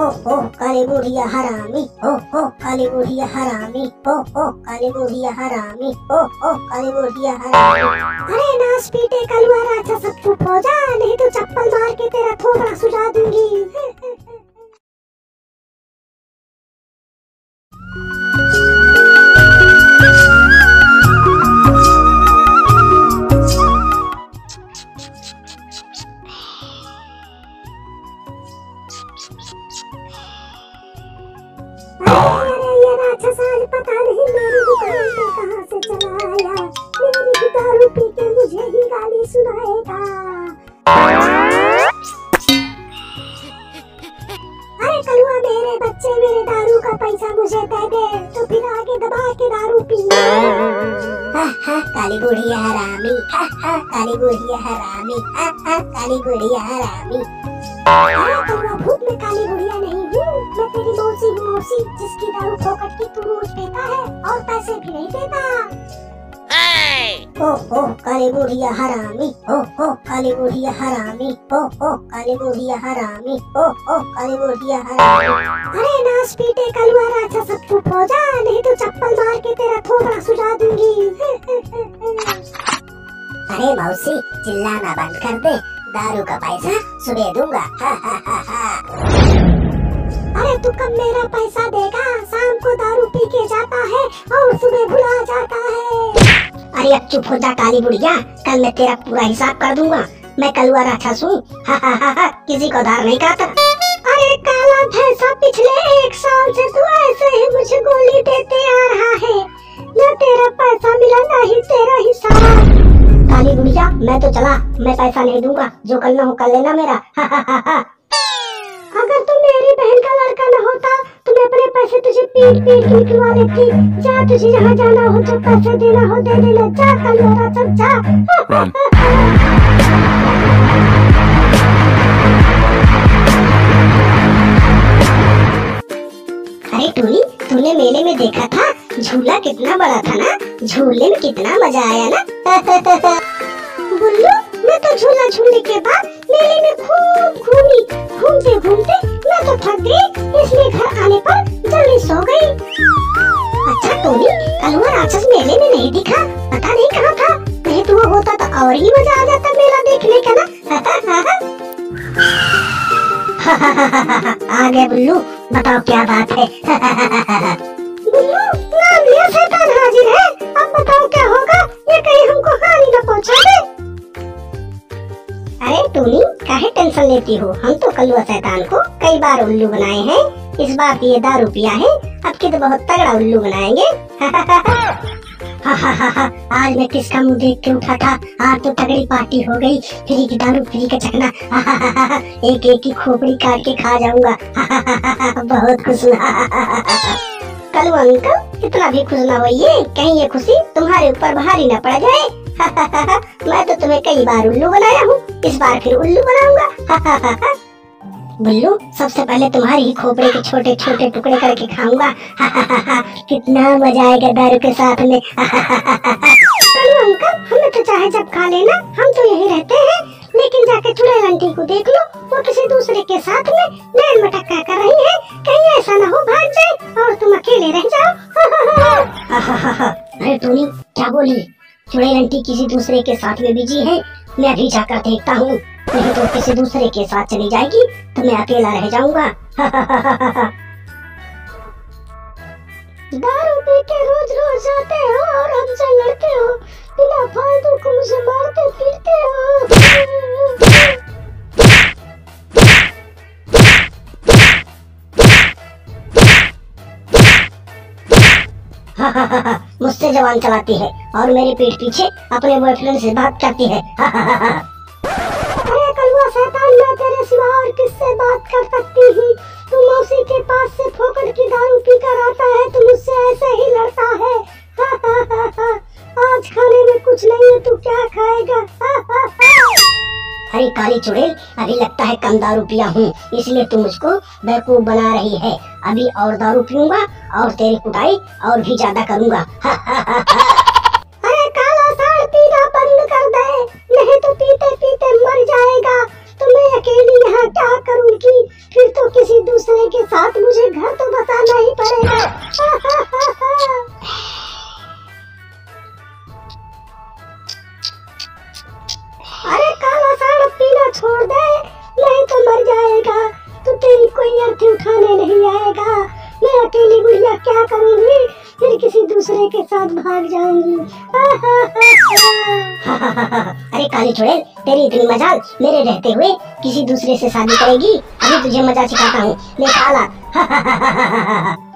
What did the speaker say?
हो काली बुढ़िया हरामी, हो काली बुढ़िया हरामी, हो काली बुढ़िया हरामी, हो काली बुढ़िया हरामी। अरे नाच पीटे कलुआ राजा सब चुप हो जा, नहीं तो चप्पल मार के तेरा थोबड़ा सुझा दूंगी। पता नहीं मेरी दुकान पे कहां से चला आया, मेरी दारू पी के मुझे ही गाली सुनाएगा। अरे कलुआ मेरे बच्चे, मेरे दारू का पैसा मुझे दे दे, तो फिर आगे दबा के दारू पीना। काली बुढ़िया हरामी, काली बुढ़िया हरामी, काली बुढ़िया हरामी। अरे कलुआ भूत में काली बुढ़िया नहीं हूँ, मैं तेरी मौसी हूँ, मौसी जिसकी दारू फोकट की तू रोज पीता है और पैसे भी नहीं देता। हो काली बुढ़िया हरामी, हो काली बुढ़िया हरामी, हो काली बुढ़िया हरामी, हो काली बुढ़िया हरामी। अरे नाच पीटे कलुआ राजा सब चुप हो जा, नहीं तो चप्पल मार के तेरा थोबड़ा सुझा दूंगी। अरे मौसी चिल्लाना बंद कर दे, दारू का पैसा सुबह दूंगा। अरे तू कब मेरा पैसा देगा, शाम को दारू पी के जाता है और सुबह भुला जाता है। अरे अब चुप हो जा काली बुढ़िया, कल मैं तेरा पूरा हिसाब कर दूंगा। मैं कलुआ राक्षस हूँ, किसी को उधार नहीं खाता। अरे काला भैंसा, पिछले 1 साल से तू ऐसे ही मुझे गोली देते आ रहा है, न तेरा पैसा मिला न ही तेरा हिसाब। काली बुढ़िया मैं तो चला, मैं पैसा नहीं दूंगा, जो करना हो कर लेना मेरा। अगर तू मेरी बहन का लड़का न होता तो मैं अपने पैसे तुझे पीट पीट के निकलवा लेती। जा, तुझे जहाँ जाना हो, जो पैसे देना हो दे देना, जा कलुआ राक्षस जा। अरे टूनी, तूने मेले में देखा था झूला कितना बड़ा था ना, झूले में कितना मजा आया ना। बुल्लू मैं तो झूला झूलने के बाद मेले में खूब घूमी, घूमते घूमते मैं तो थक गई, इसलिए घर आने पर जल्दी सो गई। अच्छा टोनी, कलुआ राक्षस मेले में नहीं दिखा, पता नहीं कहाँ था, नहीं तो वो होता तो और ही मजा आ जाता मेला देखने का ना। आ गए बुल्लू, बताओ क्या बात है। बुल्लू नाम लिया शैतान हाजिर है, अब बताओ क्या होगा, ये कहीं हमको हानि न पहुँचा दे। अरे टूनी काहे टेंशन लेती हो, हम तो कलुआ शैतान को कई बार उल्लू बनाए हैं, इस बार तो ये दारू पिया है, अब की तो बहुत तगड़ा उल्लू बनाएंगे। आज मैं किसका मुंह देख के उठा था, आज तो तगड़ी पार्टी हो गई, फ्री की दारू फ्री का चखना। एक एक की खोपड़ी काट के खा जाऊंगा। बहुत खुश। कलुआ अंकल इतना भी खुश ना होइए, कहीं ये खुशी तुम्हारे ऊपर भारी न पड़ जाए। मैं तो तुम्हें कई बार उल्लू बनाया हूँ, इस बार फिर उल्लू बनाऊंगा। बुल्लू सबसे पहले तुम्हारी ही खोपड़े के छोटे छोटे टुकड़े करके खाऊंगा। कितना मजा आएगा दारू के साथ में। चलो अंकल, हमें तो चाहे जब खा लेना, हम तो यही रहते हैं, लेकिन जाके चुड़ैल आंटी को देख लो, वो किसी दूसरे के साथ में नैन मटक्का कर रही है, कहीं ऐसा न हो भाग जाए और तुम अकेले रह जाओ। अरे टूनी क्या बोली, चुड़ैल आंटी किसी दूसरे के साथ में बिजी है, मैं अभी जाकर देखता हूँ, नहीं तो किसी दूसरे के साथ चली जाएगी तो मैं अकेला रह जाऊंगा। दारू पी के रोज रोज आते हो और हमसे लड़ते हो, बिना फालतू को मुझे मारते पीटते हो। मुझसे जबान चलाती है और मेरी पीठ पीछे अपने बॉयफ्रेंड से बात करती है। अरे कलुआ शैतान, मैं तेरे सिवा और किससे बात कर सकती हूँ, तू मौसी के पास से फोकट की दारू पी कर आता है, तू मुझसे ऐसे ही लड़ता है। आज खाने में कुछ नहीं है, तू क्या खाएगा? अरे काली चुड़ैल, अभी लगता है कम दारू पिया हूँ, इसलिए तू मुझको बेवकूफ बना रही है। अभी और दारू पीऊंगा और तेरी कुटाई और भी ज्यादा करूंगा। अरे काला साड़ पीना बंद कर दे, नहीं तो पीते पीते मर जाएगा। तो मैं अकेली यहाँ क्या करूँगी, फिर तो किसी दूसरे के कोई अर्थी उठाने नहीं आएगा। मैं अकेली बुढ़िया क्या करूंगी, फिर किसी दूसरे के साथ भाग जाऊंगी। अरे काली चुड़ैल, तेरी इतनी मजाल, मेरे रहते हुए किसी दूसरे से शादी करेगी? अभी तुझे मजा सिखाता हूँ, ले काला।